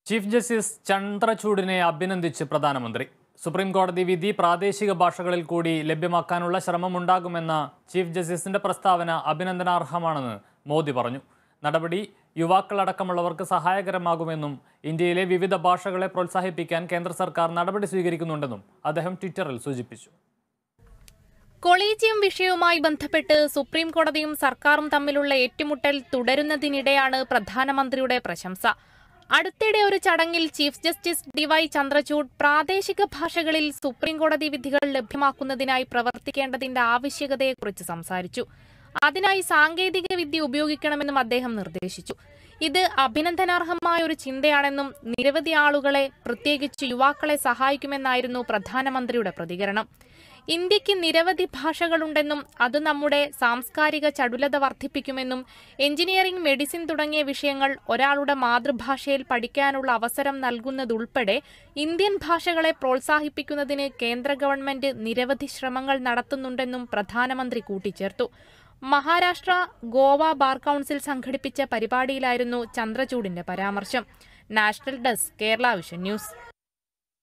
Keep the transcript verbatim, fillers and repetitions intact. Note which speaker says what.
Speaker 1: Chief justice ചന്ദ്രചൂഡിനെ അഭിനന്ദിച്ച് പ്രധാനമന്ത്രി. Supreme കോടതി വിധി പ്രാദേശിക ഭാഷകളിൽ കൂടി ലഭ്യമാക്കാനുള്ള ശ്രമമുണ്ടാകുമെന്ന ചീഫ് ജസ്റ്റിസിന്റെ പ്രസ്താവന അഭിനന്ദനാർഹമാണെന്ന് മോദി പറഞ്ഞു. നടപടി യുവാക്കളടക്കമുള്ളവർക്ക് സഹായകരമാകുമെന്നും ഇന്ത്യയിലെ വിവിധ ഭാഷകളെ പ്രോത്സാഹിപ്പിക്കാൻ കേന്ദ്ര സർക്കാർ നടപടി സ്വീകരിക്കുന്നുണ്ടെന്നും അദ്ദേഹം ട്വിറ്ററിൽ സൂചിപ്പിച്ചു.
Speaker 2: കൊളീജിയം വിഷയവുമായി ബന്ധപ്പെട്ട് സുപ്രീം കോടതിയും സർക്കാരും തമ്മിലുള്ള ഏറ്റുമുട്ടൽ തുടരുന്നതിനിടെയാണ് പ്രധാനമന്ത്രിയുടെ പ്രശംസ. അടുത്തിടെ ഒരു ചടങ്ങിൽ chief justice D Y Chandrachud പ്രാദേശിക ഭാഷകളിൽ സുപ്രീം കോടതി വിധികൾ ലഭ്യമാക്കുന്നതിനായി പ്രവർത്തിക്കേണ്ടതിന്റെ ആവശ്യകതയെക്കുറിച്ച് സംസാരിച്ചു. അതിനായി സാങ്കേതിക വിദ്യ ഉപയോഗിക്കണമെന്നും അദ്ദേഹം നിർദ്ദേശിച്ചു. ഇത് അഭിനന്ദനാർഹമായ ഒരു ചിന്തയാണെന്നും നിരവധി ആളുകളെ, പ്രത്യേകിച്ച് യുവാക്കളെ സഹായിക്കുമെന്നായിരുന്നു പ്രധാനമന്ത്രിയുടെ പ്രതികരണം. ഇന്ത്യക്ക് നിരവധി ഭാഷകളുണ്ടെന്നും അത് നമ്മുടെ സാംസ്കാരിക ചടുലത വർദ്ധിപ്പിക്കുമെന്നും എഞ്ചിനീയറിംഗ്, മെഡിസിൻ തുടങ്ങിയ വിഷയങ്ങൾ ഒരാളുടെ മാതൃഭാഷയിൽ പഠിക്കാനുള്ള അവസരം നൽകുന്നതുൾപ്പെടെ ഇന്ത്യൻ ഭാഷകളെ പ്രോത്സാഹിപ്പിക്കുന്നതിന് കേന്ദ്ര ഗവൺമെന്റ് നിരവധി ശ്രമങ്ങൾ നടത്തുന്നുണ്ടെന്നും പ്രധാനമന്ത്രി കൂട്ടിച്ചേർത്തു. മഹാരാഷ്ട്ര, ഗോവ ബാർ കൗൺസിൽ സംഘടിപ്പിച്ച പരിപാടിയിലായിരുന്നു ചന്ദ്രചൂഡിന്റെ പരാമർശം. National desk, Kerala vision news.